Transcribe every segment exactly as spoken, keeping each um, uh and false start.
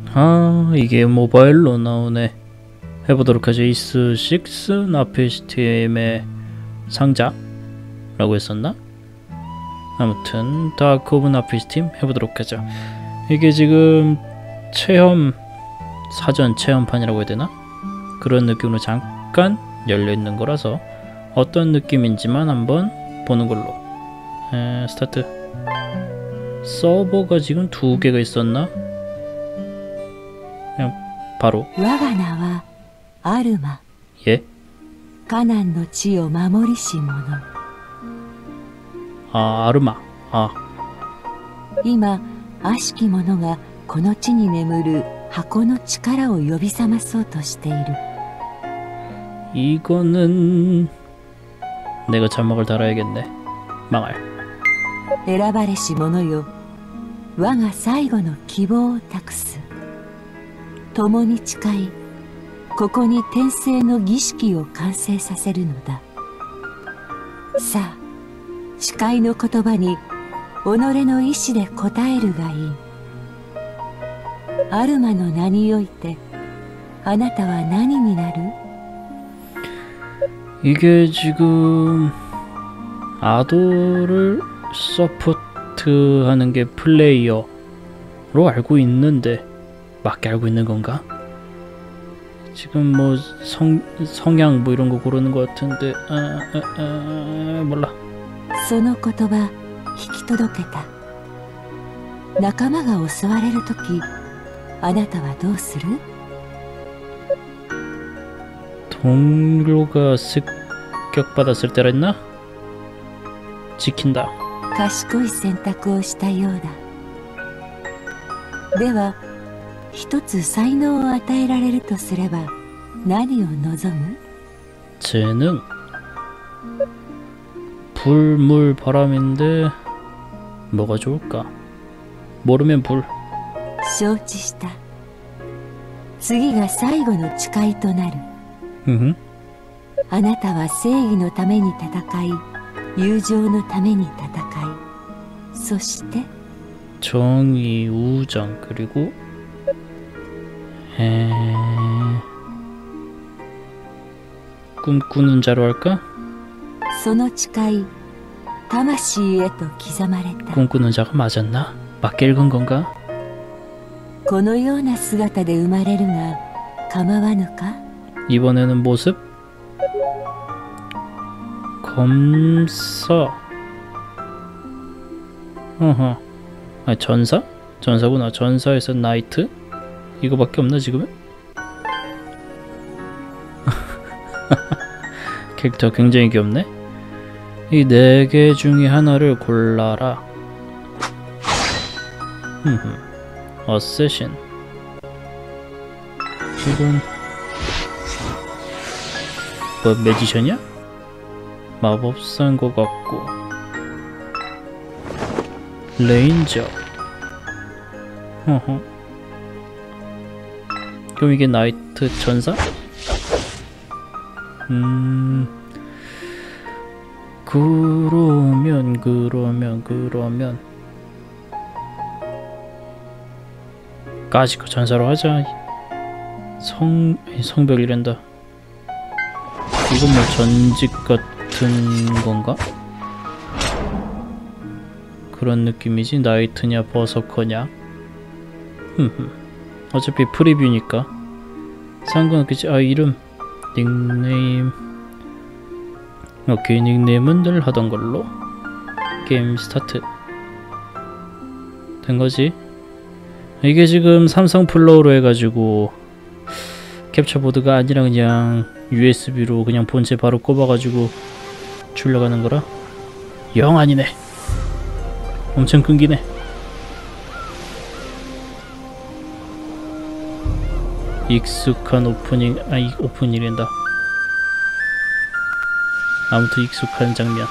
아, 이게 모바일로 나오네. 해보도록 하죠. 이스 식스 나피스팀의 상자라고 했었나? 아무튼 다크 오브 나피스팀 해보도록 하죠. 이게 지금 체험 사전 체험판이라고 해야 되나? 그런 느낌으로 잠깐 열려있는 거라서 어떤 느낌인지만 한번 보는 걸로. 에, 스타트. 서버가 지금 두 개가 있었나? 그냥 바로. 와가나와 아르마. 예? 가난의 지を守りし者. 아, 아르마. 아. 今悪しき者がこの地に眠る箱の力を呼び覚まそうとしている. 이거는 내가 자막을 달아야겠네. 망할. 選ばれし者よ、我が最後の希望を託す。共に誓い、ここに転生の儀式を完成させるのだ。さあ、誓いの言葉に己の意志で応えるがいい。アルマの名においてあなたは何になる? 이게 지금 아도를 서포트하는 게 플레이어로 알고 있는데 맞게 알고 있는 건가? 지금 뭐 성, 성향 뭐 이런 거 고르는 것 같은데 아, 아, 아, 몰라. その言葉引き届けた。仲間が襲われるとき、あなたはどうする? 동료가 습격받았을 때랬나? 지킨다. 賢い選択をしたようだ。では、一つ才能を与えられるとすれば、何を望む? 재능. 불, 물, 바람인데 뭐가 좋을까? 모르면 불. 承知した。次が最後の誓いとなる。あなたは正義のために戦い、友情のために戦い、そして 정의, 우정, 그리고 에... 꿈꾸는 자로 할까? その誓い、魂へと刻まれた。 꿈꾸는 자가 맞았나? 맞게 읽은 건가? このような姿で生まれるが構わぬか? 이번에는 모습? 검사. 어허. 아, 전사? 전사구나. 전사에서 나이트? 이거밖에 없나 지금은? 캐릭터 굉장히 귀엽네. 이 네 개 중에 하나를 골라라. 어쌔신. 이건 뭐 매지션이야? 마법사인 것 같고. 레인저. 어허. 그럼 이게 나이트 전사? 음... 그러면 그러면 그러면 까짓거 전사로 하자. 성... 성벽이란다. 이건 뭐 전직 같은 건가? 그런 느낌이지. 나이트냐 버서커냐. 어차피 프리뷰니까 상관없겠지. 아, 이름 닉네임. 오케이, 닉네임은 늘 하던 걸로. 게임 스타트 된거지. 이게 지금 삼성 플로우로 해가지고 캡처보드가 아니라 그냥 유에스비로 그냥 본체 바로 꼽아가지고 출력하는 거라 영 아니네. 엄청 끊기네. 익숙한 오프닝, 아이 오프닝이란다. 아무튼 익숙한 장면.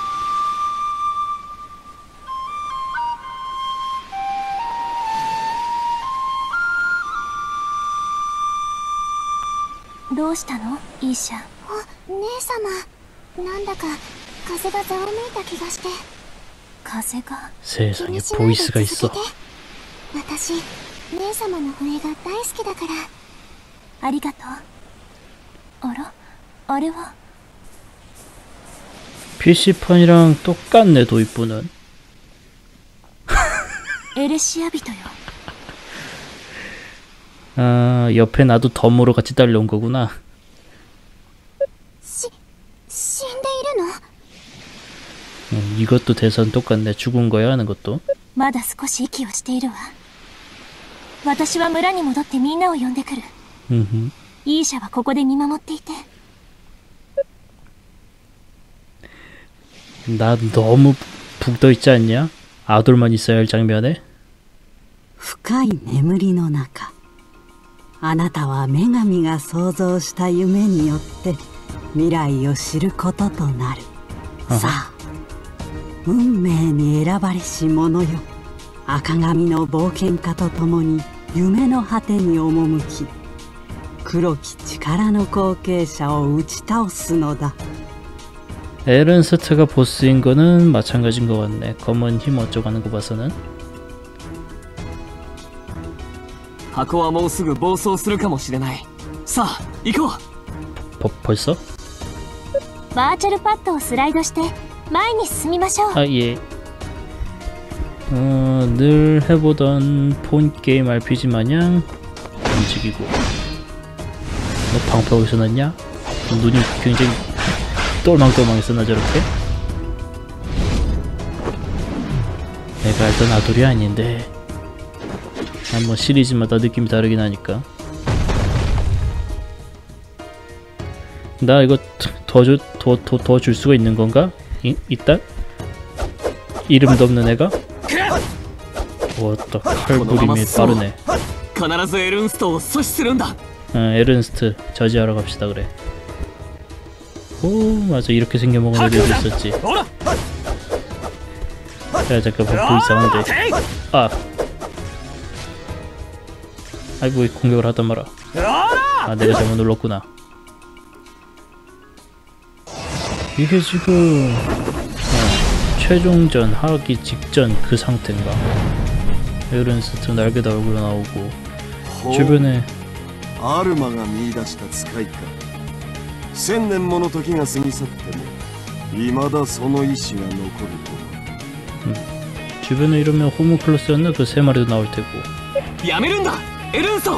どうしたの、イーシャ? あ、姉様。なんだか風がざわめいた気がして。風が? 세상에 보이스가 있어. 私、 姉様の笛が大好きだから。ありがとう。あら、あれは 피씨판이랑 똑같네 도입부는. エレシア人よ。 아 옆에 나도 덤으로 같이 달려온 거구나. し、死んでいるの？ 음, 이것도 대선 똑같네. 죽은 거야 하는 것도. まだ少し息をしているわ。私は村に戻ってみんなを呼んでくる。 음흠. イーシャはここで見守っていて。 나 너무 북 떠 있지 않냐? 아돌만 있어야 할 장면에. 深い眠りの中、あなたは女神が創造した夢によって未来を知ることとなる。さあ、運命に選ばれし者よ。赤髪の冒険家と共に夢の果てに赴き、黒き力の後継者を打ち倒すのだ。 에른스트가 보스인 거는 마찬가지인 것 같네. 검은 힘 어쩌고 하는 거 봐서는. 箱はもうすぐ暴走するかもしれない。さあ、行こう。 버, 벌써? バーチャルパッドをスライドして前に進みましょう。 아 예. 어, 늘 해보던 폰 게임 알피지 마냥 움직이고. 너 방패 어디서 났냐? 눈이 굉장히 똘망똘망했어 나 저렇게? 내가 알던 아돌이 아닌데. 한번 시리즈마다 느낌이 다르긴 하니까. 나 이거 더 줘, 더, 더, 더 줄 수가 있는 건가? 이, 있다? 이름도 없는 애가? 왔다, 칼부림이 빠르네. 必ずエルンストを阻止するんだ。 어, 에른스트 저지하러 갑시다 그래. 오 맞아 이렇게 생겨먹은 애들도 있었지. 야 잠깐 복도 이상한데. 아 아이고 왜 공격을 하단 말아. 아 내가 잘못 눌렀구나. 이게 지금 어, 최종전 하기 직전 그 상태인가. 에른스트 날개다 얼굴로 나오고 주변에 アルマが見出した使いか。千年もの時が過ぎ去っても未だその意志が残ると。 음, 주변에 이러면 호문클로스였나? 그 세 마리도 나올 테고. やめるんだ、エルンスト。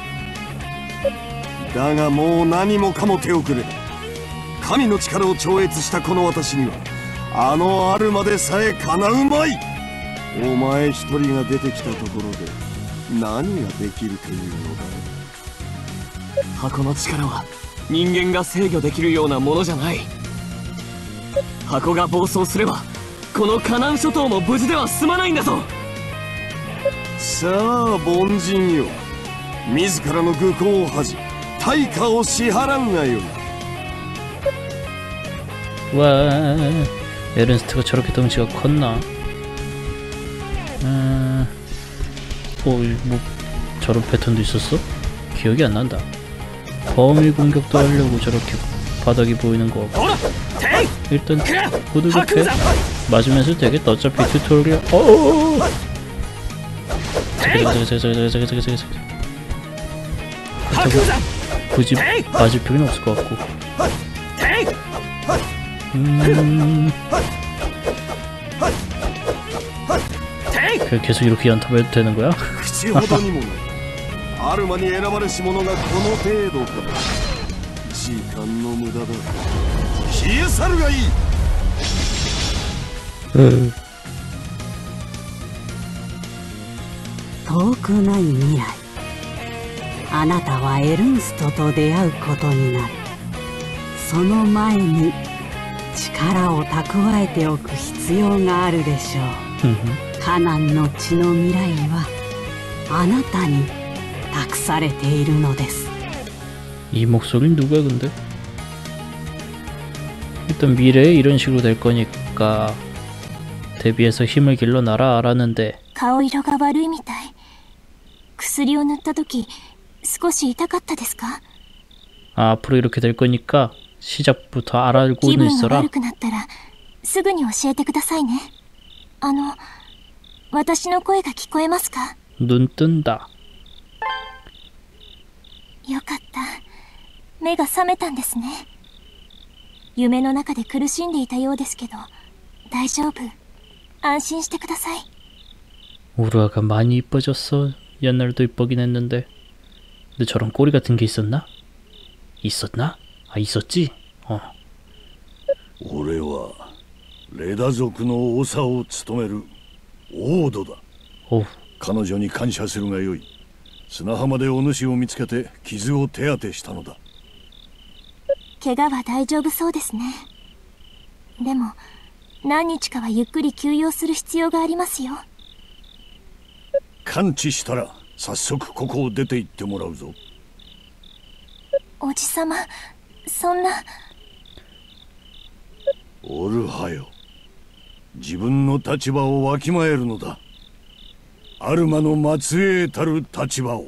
だがもう何もかも手遅れだ。神の力を超越したこの私にはあのアルマでさえかなうまい。お前一人が出てきたところで何ができるというのだ。 箱の力は人間が制御できるようなものじゃない。箱が暴走すればこのカナン諸島も無事では済まないんだぞ。 さあ凡人よ、自らの愚行を恥じ対価を支払うがよい。 와 에른스트가 저렇게 덩치가 컸나? 음... 어, 뭐 저런 패턴도 있었어? 기억이 안 난다. 범위 공격도 하려고 저렇게 바닥이 보이는 거 같고. 일단 후두둑해 맞으면서 되겠다. 어차피 튜토리얼. 어어어어. 잠깐 잠깐 잠깐 잠깐 잠깐 잠깐 잠깐. 그렇다고 굳이 맞을 필요는 없을 것 같고. 음... 그래, 계속 이렇게 연탑해도 되는 거야? 口ほどにもないアルマに選ばれし者がこの程度か。時間の無駄だ。消え去るがいい。 遠くない未来、あなたはエルンストと出会うことになる。その前に力を蓄えておく必要があるでしょう。カナンの血の未来はあなたに託されているのです。 이 목소리는 누구야 근데? 일단 미래에 이런 식으로 될 거니까 대비해서 힘을 길러놔라 알았는데. 顔色が悪いみたい。薬を塗った時少し痛かったですか？ 아, 앞으로 이렇게 될 거니까 시작부터 알아고는 気分が 있어라. 悪くなったらすぐに教えてくださいね。あの私の声が聞こえますか？ 눈 뜬다. よかった。目が覚めたんですね。夢の中で苦しんでいたようですけど、大丈夫。安心してください。 오르아가 많이 이뻐졌어. 옛날에도 이쁘긴 했는데. 근데 저런 꼬리 같은 게 있었나? 있었나? 아, 있었지? 어. 俺はレダ族の長を務めるオードだ。 어우. 彼女に感謝するがよい。砂浜でお主を見つけて傷を手当てしたのだ。 怪我は大丈夫そうですね。でも何日かはゆっくり休養する必要がありますよ。 完治したら早速ここを出て行ってもらうぞ。 おじさま、そんな。 オルハよ、自分の立場をわきまえるのだ。アルマの末裔たる立場を。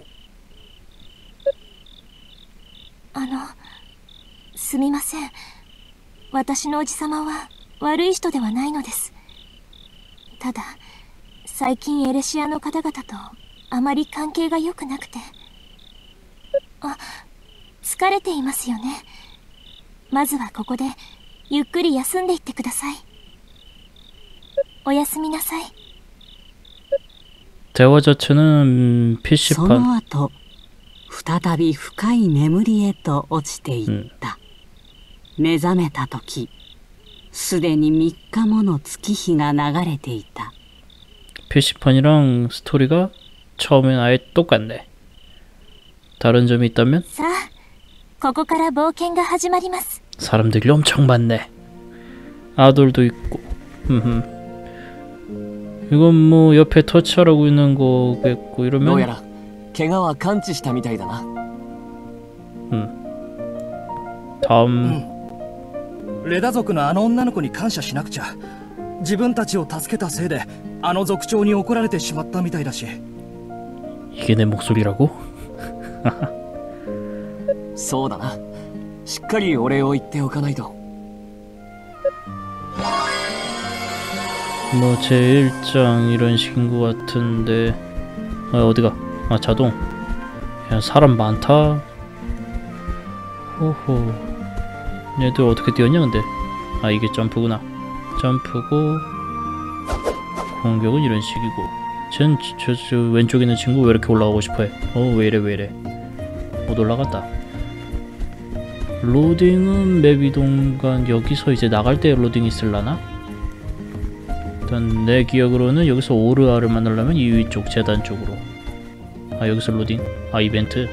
あの、すみません。私のおじさまは悪い人ではないのです。ただ最近エレシアの方々とあまり関係が良くなくて。あ、疲れていますよね。まずはここでゆっくり休んでいってください。おやすみなさい。 대화 자체는 そ 피씨판 の後再び深い眠りへと落ちていった、うん、目覚めた時すでにみっかもの月日が流れていた。 피씨판이랑 스토리가 처음엔 아예 똑같네. 다른 점이 있다면? さあ、ここから冒険が始まります。 사람들이 엄청 많네. 아돌도 있고. 흠흠. 이건 뭐 옆에 터치하라고 있는 거겠고 이러면. どうやら怪我は完治したみたいだな。 음. 다음. レダ族のあの女の子に感謝しなくちゃ。自分たちを助けたせいであの族長に怒られてしまったみたいだし。 이게 내 목소리라고? そうだな。しっかりお礼を言っておかないと。 뭐 제일 장 이런 식인 것 같은데. 아, 어디가? 아, 자동. 야, 사람 많다. 호호. 얘들 어떻게 뛰었냐 근데. 아, 이게 점프구나. 점프고 공격은 이런 식이고. 쟤는 저, 저, 저 왼쪽에 있는 친구 왜 이렇게 올라가고 싶어해? 어, 왜이래 왜이래. 못 올라갔다. 로딩은 맵 이동간 여기서 이제 나갈 때 로딩이 있을라나? 일단 내 기억으로는 여기서 오르아를 만나려면 이 위쪽 재단 쪽으로. 아, 여기서 로딩. 아, 이벤트.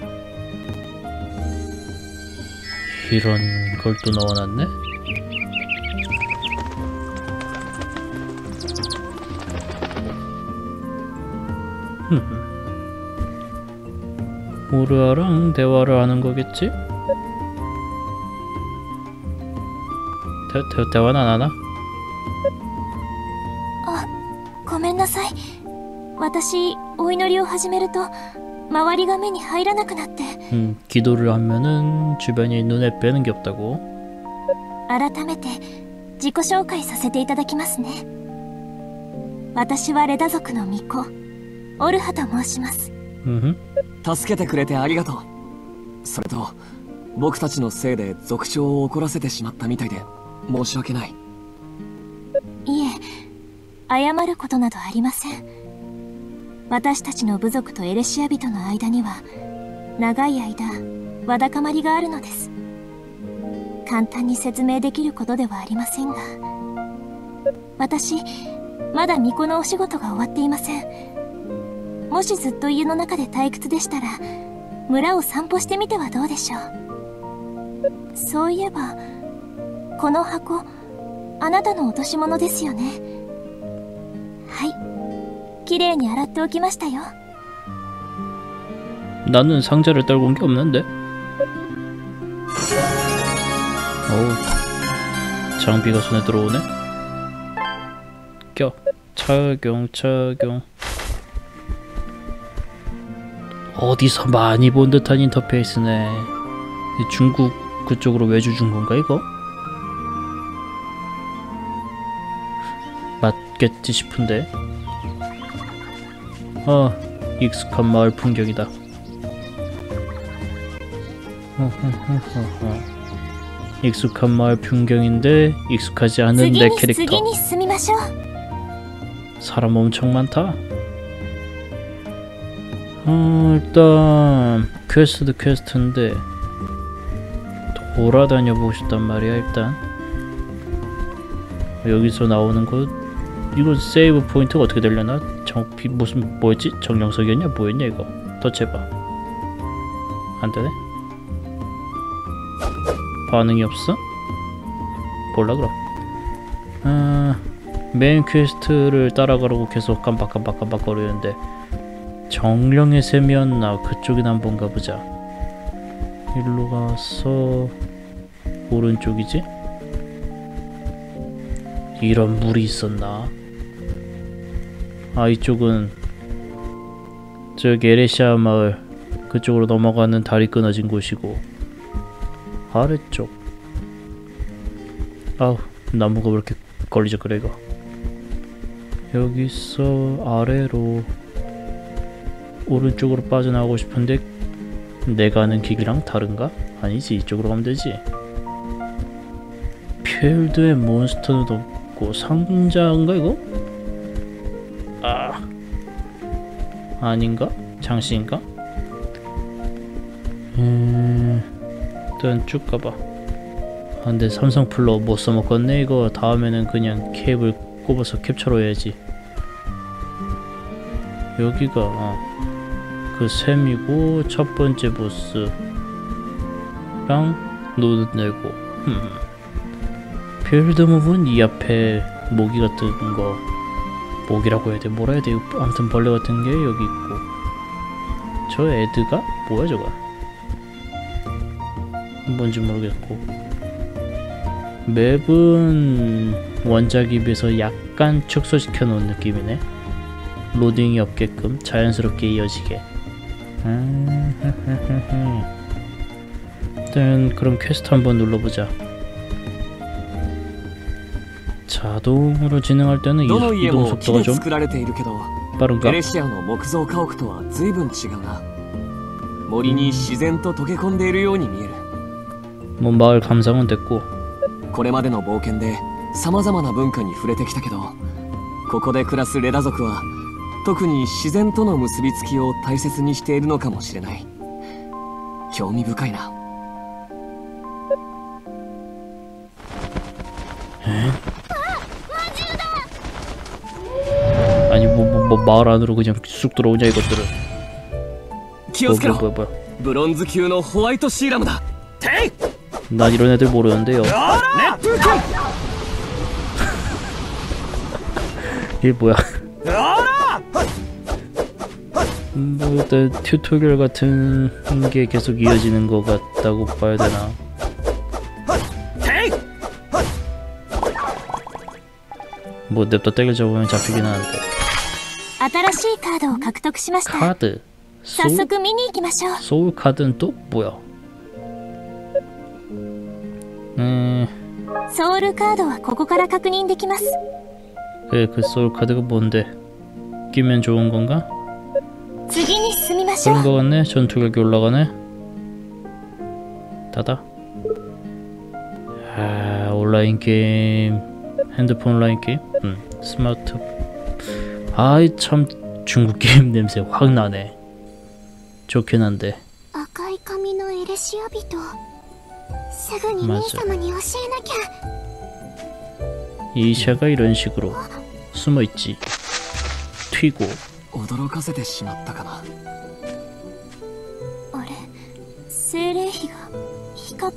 이런 걸 또 넣어놨네? 오르아랑 대화를 하는 거겠지? 대, 대, 대화는 안 하나? ごめんなさい。私、お祈りを始めると周りが目に入らなくなって。 음, 기도를 하면은 주변이 눈에 뵈는 게 없다고. 改めて自己紹介させていただきますね。私はレダ族の巫女、オルハと申します。 음흠. 助けてくれてありがとう。それと僕たちのせいで族長を怒らせてしまったみたいで申し訳ない。 いえ、謝ることなどありません。私たちの部族とエレシア人の間には長い間わだかまりがあるのです。簡単に説明できることではありませんが、私まだ巫女のお仕事が終わっていません。もしずっと家の中で退屈でしたら村を散歩してみてはどうでしょう。そういえばこの箱、あなたの落とし物ですよね。はい、きれいに洗っておきましたよ。 나는 상자를 떨고 온 게 없는데? 어우, 장비가 손에 들어오네? 껴. 착용, 착용. 어디서 많이 본 듯한 인터페이스네. 중국 그쪽으로 외주 준 건가, 이거? 맞겠지 싶은데. 아, 익숙한 마을 풍경이다. 익숙한 마을 풍경인데 익숙하지 않은 내 次に 캐릭터. 次に進みましょう。 사람 엄청 많다. 어, 일단 퀘스트도 퀘스트인데 돌아다녀 보고 싶단 말이야. 일단 여기서 나오는 거 이거 세이브 포인트가 어떻게 되려나? 정 비, 무슨 뭐였지? 정령석이었냐? 뭐였냐 이거? 터치해봐. 안 되네? 반응이 없어? 몰라 그럼. 아, 메인 퀘스트를 따라가라고 계속 깜빡깜빡깜빡 거리는데 정령의 셈이었나? 그쪽이나 한번 가보자. 일로 가서 오른쪽이지? 이런 물이 있었나? 아, 이쪽은 저기 에레시아 마을 그쪽으로 넘어가는 다리 끊어진 곳이고 아래쪽 아우 나무가 왜 이렇게 걸리죠 그래 이거. 여기서 아래로 오른쪽으로 빠져나가고 싶은데 내가 아는 길이랑 다른가? 아니지, 이쪽으로 가면 되지. 필드에 몬스터도 없고 상자인가 이거? 아 아닌가? 장식인가? 음... 일단 쭉 가봐. 아, 근데 삼성 플러 못 써먹겠네 이거. 다음에는 그냥 케이블 꼽아서 캡처로 해야지. 여기가 어, 그 셈이고 첫 번째 보스랑 노드 내고 음. 필드 무브는 이 앞에 모기 같은 거 모기라고 해야 돼? 뭐라 해야 돼? 아무튼 벌레 같은 게 여기 있고 저 애드가? 뭐야 저거? 뭔지 모르겠고 맵은 원작에 비해서 약간 축소시켜 놓은 느낌이네. 로딩이 없게끔 자연스럽게 이어지게. 일단 그럼 퀘스트 한번 눌러보자. 자동으로 진행할 때는 이, どの家 이동 も木 속도가 で 좀 作られているけど 빠른가? エレシアの木造家屋とは随分違うな。森に自然と溶け込んでいるように見える。 뭐 마을 감상은 됐고 これまでの冒険で様々な文化に触れてきたけど、ここで暮らすレダ族は特に自然との結びつきを大切にしているのかもしれない。興味深いな。 아니 뭐, 뭐, 뭐 마을 안으로 그냥 쑥 들어오냐 이것들은. 気をつけろ。 뭐야 뭐야 뭐야. ブロンズ級のホワイトシーラムだ。てい。 난 이런 애들 모르는데요. 이게 뭐야? 뭐 일단 튜토리얼 같은 게 계속 이어지는 것 같다고 봐야 되나? 뭐 냅다 때려 잡으면 잡히긴 하는데. 新しいカードを獲得しました。 카드. 早 소울, 速見に行きましょう。 소울 카드는 또 뭐야? 음, ソウルカードはここから確認できます。 그래 그 소울 카드가 뭔데? 끼면 좋은 건가? 次に進みましょ 그런 う。 거 같네. 전투력이 올라가네. 닫아. 아, 온라인 게임, 핸드폰 온라인 게임, 음, 스마트. 아이 참 중국 게임 냄새 확 나네. 좋긴 한데. 赤い髪のエレシア人。すぐに 맞아. 兄様に教えなきゃ。 이샤가 이런 식으로 숨어 있지. 튀고. 驚かせてしまったかな。 あれ、精霊碑が光った。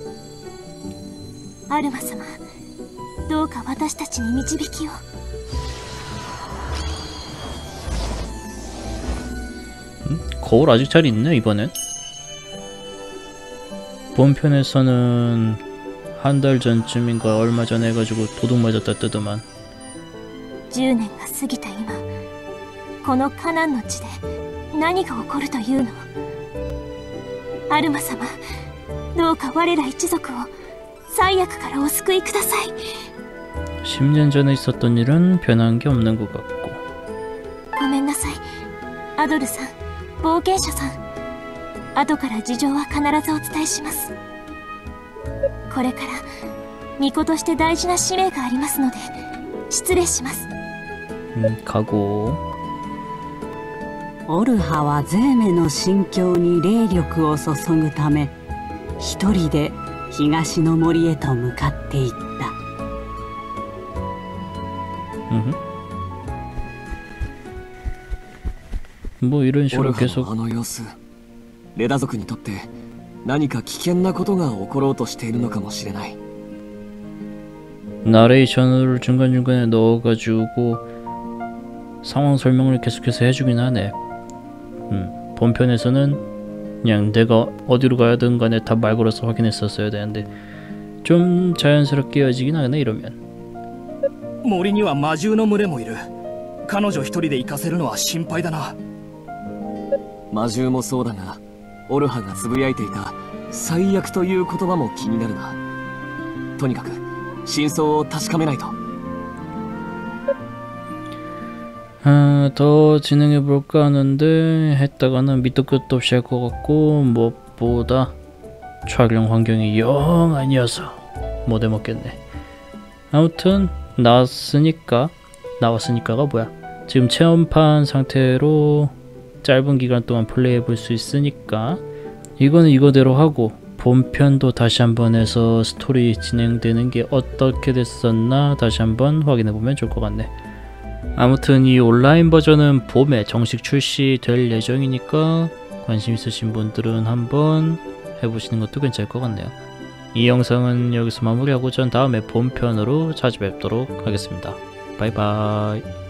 アルマ様、どうか私たちに導きを。 음? 거울 아직 잘 있네 이번엔. 본편에서는 한 달 전쯤인가 얼마 전에 해가지고 도둑 맞았다 뜨더만. じゅうねんが過ぎた今、このカナンの地で何が起こるというの？アルマ様、どうか我ら一族を災悪からお救いください。 십 년 전에 있었던 일은 변한 게 없는 것 같고. ごめんなさい、アドルさん、冒険者さん。 後から事情は必ずお伝えします。これから巫女として大事な使命がありますので失礼します。 음, 가고. オルハはゼーメの心境に霊力を注ぐため一人で東の森へと向かっていった。 음흠. 뭐 이런 オ 식으로 ルハ 계속 のあの様子、レダ族にとって何か危険なことが起ころうとしているのかもしれない。 나레이션을 중간중간에 넣어가지고 상황 설명을 계속해서 해주긴 하네. 음, 본편에서는 그냥 내가 어디로 가야든 간에 다 말 걸어서 확인했었어야 되는데 좀 자연스럽게 이어지긴 하네 이러면. 森には魔獣の群れもいる。彼女一人で行かせるのは心配だな。 魔獣もそうだが、オルハがつぶやいていた最悪という言葉も気になるな。とにかく真相を確かめないと。 아, 더 진행해볼까 하는데 했다가는 밑도 끝도 없이 할 것 같고 무엇보다 촬영 환경이 영 아니어서 못 해먹겠네. 아무튼 나왔으니까 나왔으니까가 뭐야, 지금 체험판 상태로 짧은 기간 동안 플레이해볼 수 있으니까 이거는 이거대로 하고 본편도 다시 한번 해서 스토리 진행되는 게 어떻게 됐었나 다시 한번 확인해보면 좋을 것 같네. 아무튼 이 온라인 버전은 봄에 정식 출시될 예정이니까 관심 있으신 분들은 한번 해보시는 것도 괜찮을 것 같네요. 이 영상은 여기서 마무리하고 전 다음에 본편으로 찾아뵙도록 하겠습니다. 바이바이.